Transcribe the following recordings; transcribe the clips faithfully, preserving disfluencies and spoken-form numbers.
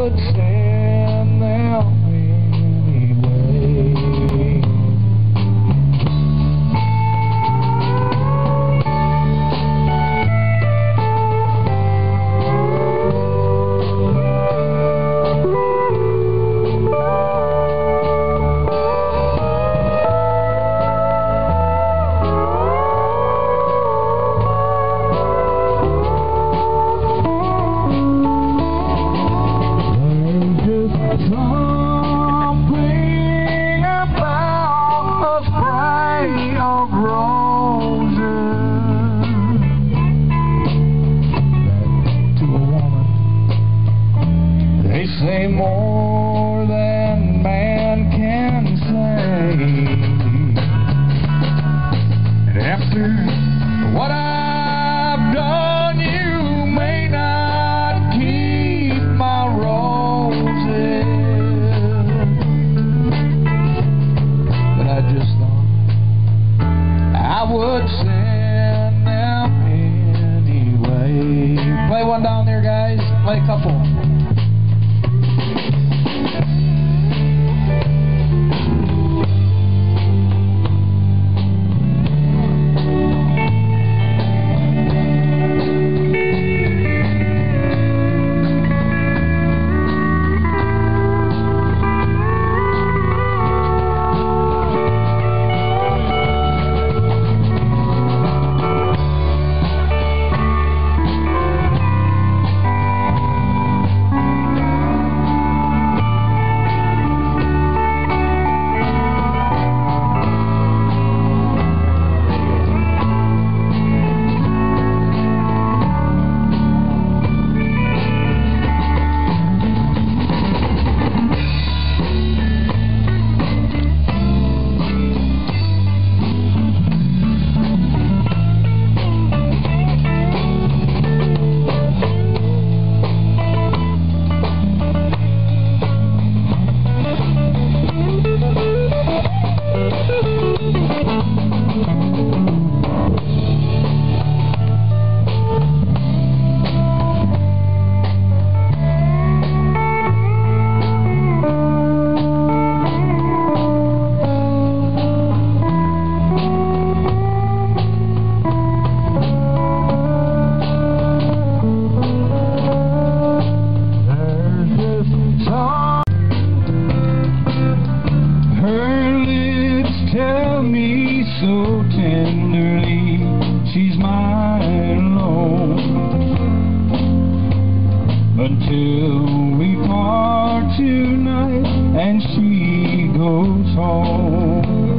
would send them anyway. Something about a spray of roses that to a woman they say more than man can say. And after what I've done, you may not keep my roses. I just thought I would send them anyway. Play one down there, guys. Play a couple. So tenderly, she's mine alone, until we part tonight and she goes home.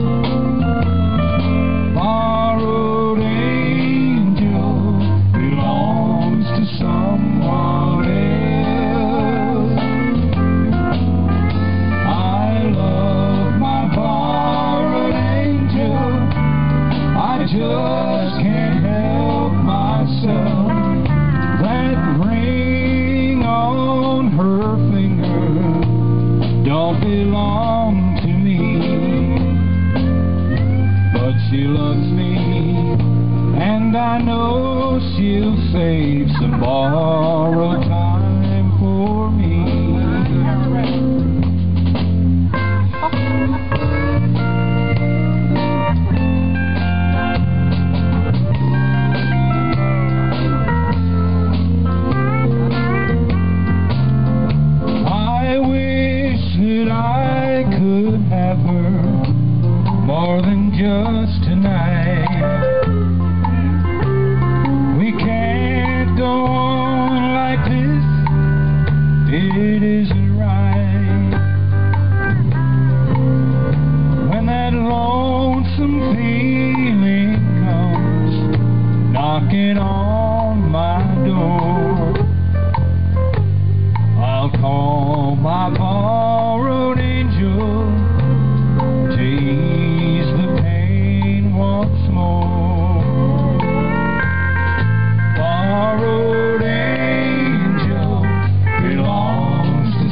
Borrowed angel belongs to someone else. I love my borrowed angel, I just can't help myself. That ring on her finger don't belong to me, but she loves me, and I know she'll save some borrowed time for me. More than just tonight. We can't go on like this, it isn't right. When that lonesome feeling comes knocking on my door, I'll call my borrowed angel to ease the pain once more. Borrowed angel belongs to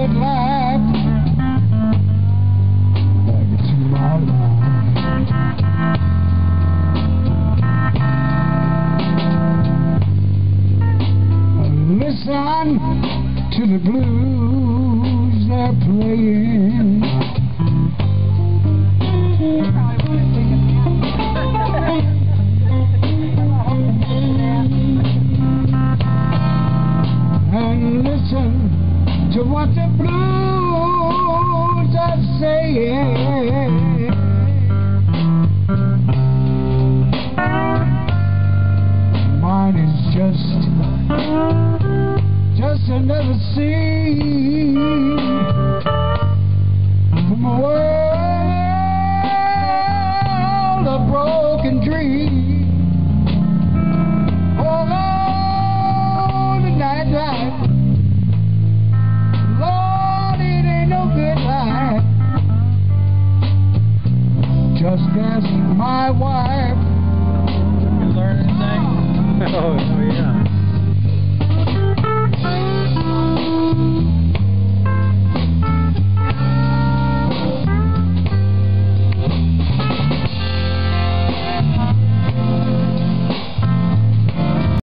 good life back into my life. Listen to the blues they're playing. And listen to what the blues are saying. Mine is just just another scene